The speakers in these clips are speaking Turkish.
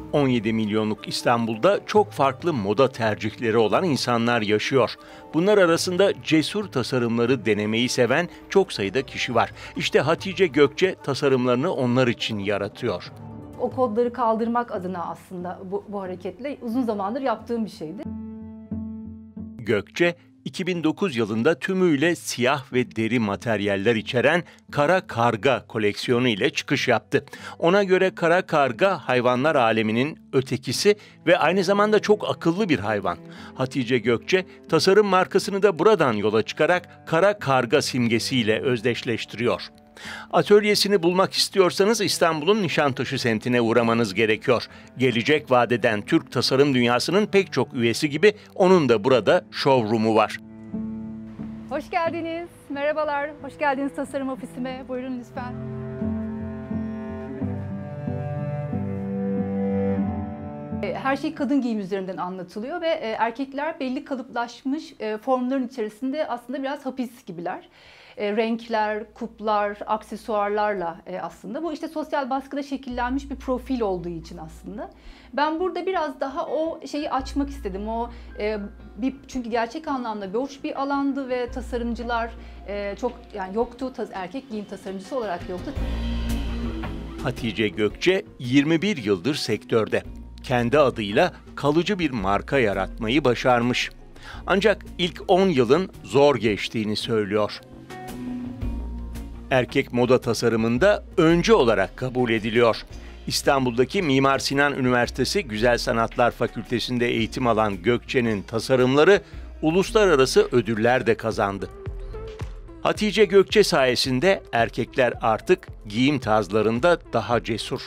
17 milyonluk İstanbul'da çok farklı moda tercihleri olan insanlar yaşıyor. Bunlar arasında cesur tasarımları denemeyi seven çok sayıda kişi var. İşte Hatice Gökçe tasarımlarını onlar için yaratıyor. O kodları kaldırmak adına aslında bu hareketle uzun zamandır yaptığım bir şeydi. Gökçe, 2009 yılında tümüyle siyah ve deri materyaller içeren Kara Karga koleksiyonu ile çıkış yaptı. Ona göre kara karga hayvanlar aleminin ötekisi ve aynı zamanda çok akıllı bir hayvan. Hatice Gökçe, tasarım markasını da buradan yola çıkarak Kara Karga simgesiyle özdeşleştiriyor. Atölyesini bulmak istiyorsanız İstanbul'un Nişantaşı semtine uğramanız gerekiyor. Gelecek vadeden Türk tasarım dünyasının pek çok üyesi gibi onun da burada showroom'u var. Hoş geldiniz. Merhabalar. Hoş geldiniz tasarım ofisime. Buyurun lütfen. Her şey kadın giyim üzerinden anlatılıyor ve erkekler belli kalıplaşmış formların içerisinde aslında biraz hapis gibiler. Renkler, kuplar, aksesuarlarla aslında. Bu işte sosyal baskıda şekillenmiş bir profil olduğu için aslında. Ben burada biraz daha o şeyi açmak istedim. Çünkü gerçek anlamda boş bir alandı ve tasarımcılar çok yoktu. Erkek giyim tasarımcısı olarak yoktu. Hatice Gökçe 21 yıldır sektörde. Kendi adıyla kalıcı bir marka yaratmayı başarmış. Ancak ilk 10 yılın zor geçtiğini söylüyor. Erkek moda tasarımında öncü olarak kabul ediliyor. İstanbul'daki Mimar Sinan Üniversitesi Güzel Sanatlar Fakültesi'nde eğitim alan Gökçe'nin tasarımları uluslararası ödüller de kazandı. Hatice Gökçe sayesinde erkekler artık giyim tarzlarında daha cesur.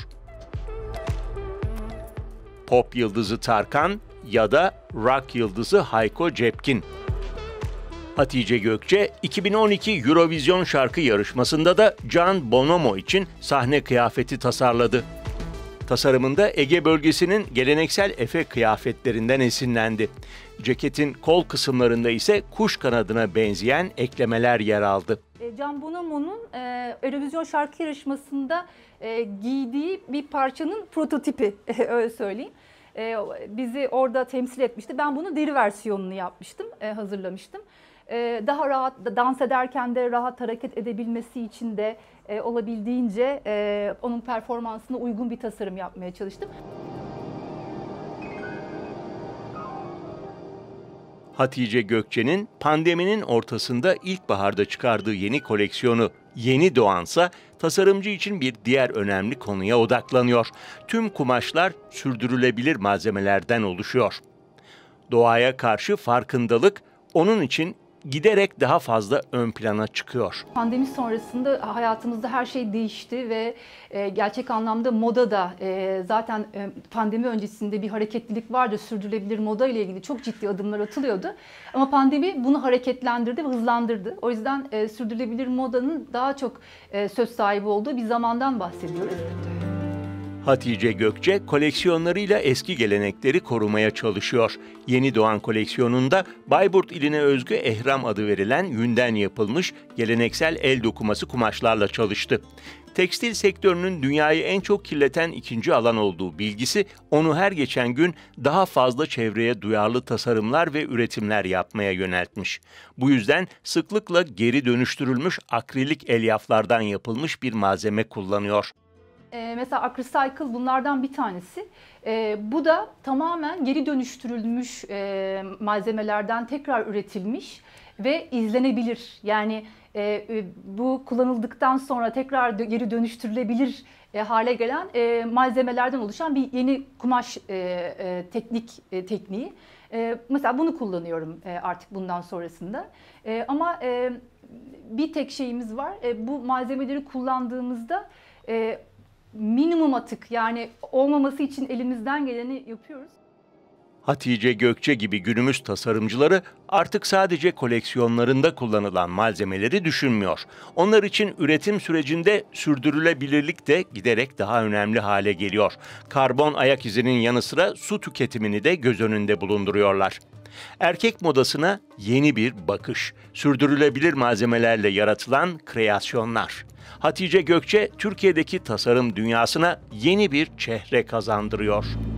Pop yıldızı Tarkan ya da rock yıldızı Hayko Cepkin. Hatice Gökçe, 2012 Eurovision şarkı yarışmasında da Can Bonomo için sahne kıyafeti tasarladı. Tasarımında Ege bölgesinin geleneksel Efe kıyafetlerinden esinlendi. Ceketin kol kısımlarında ise kuş kanadına benzeyen eklemeler yer aldı. Can Bonomo'nun Eurovision şarkı yarışmasında giydiği bir parçanın prototipi, öyle söyleyeyim. Bizi orada temsil etmişti. Ben bunu deri versiyonunu yapmıştım, hazırlamıştım. Daha rahat dans ederken de rahat hareket edebilmesi için de olabildiğince onun performansına uygun bir tasarım yapmaya çalıştım. Hatice Gökçe'nin pandeminin ortasında ilkbaharda çıkardığı yeni koleksiyonu Yeni Doğansa tasarımcı için bir diğer önemli konuya odaklanıyor. Tüm kumaşlar sürdürülebilir malzemelerden oluşuyor. Doğaya karşı farkındalık onun için giderek daha fazla ön plana çıkıyor. Pandemi sonrasında hayatımızda her şey değişti ve gerçek anlamda moda da zaten pandemi öncesinde bir hareketlilik vardı. Sürdürülebilir moda ile ilgili çok ciddi adımlar atılıyordu. Ama pandemi bunu hareketlendirdi ve hızlandırdı. O yüzden sürdürülebilir modanın daha çok söz sahibi olduğu bir zamandan bahsediyoruz. Hatice Gökçe koleksiyonlarıyla eski gelenekleri korumaya çalışıyor. Yeni doğan koleksiyonunda Bayburt iline özgü ehram adı verilen yünden yapılmış geleneksel el dokuması kumaşlarla çalıştı. Tekstil sektörünün dünyayı en çok kirleten ikinci alan olduğu bilgisi onu her geçen gün daha fazla çevreye duyarlı tasarımlar ve üretimler yapmaya yöneltmiş. Bu yüzden sıklıkla geri dönüştürülmüş akrilik elyaflardan yapılmış bir malzeme kullanıyor. Mesela AcryCycle bunlardan bir tanesi. Bu da tamamen geri dönüştürülmüş malzemelerden tekrar üretilmiş ve izlenebilir. Yani bu kullanıldıktan sonra tekrar geri dönüştürülebilir hale gelen malzemelerden oluşan bir yeni kumaş tekniği. Mesela bunu kullanıyorum artık bundan sonrasında. Ama bir tek şeyimiz var. Bu malzemeleri kullandığımızda minimum atık, yani olmaması için elimizden geleni yapıyoruz. Hatice Gökçe gibi günümüz tasarımcıları artık sadece koleksiyonlarında kullanılan malzemeleri düşünmüyor. Onlar için üretim sürecinde sürdürülebilirlik de giderek daha önemli hale geliyor. Karbon ayak izinin yanı sıra su tüketimini de göz önünde bulunduruyorlar. Erkek modasına yeni bir bakış, sürdürülebilir malzemelerle yaratılan kreasyonlar. Hatice Gökçe, Türkiye'deki tasarım dünyasına yeni bir çehre kazandırıyor.